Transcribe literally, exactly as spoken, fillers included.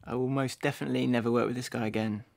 I will most definitely never work with this guy again.